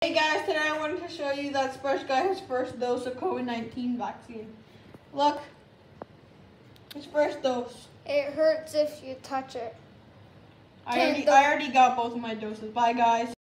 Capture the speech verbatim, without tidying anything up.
Hey guys, today I wanted to show you that Sparsh got his first dose of COVID nineteen vaccine. Look, his first dose. It hurts if you touch it. I already, I already got both of my doses. Bye guys.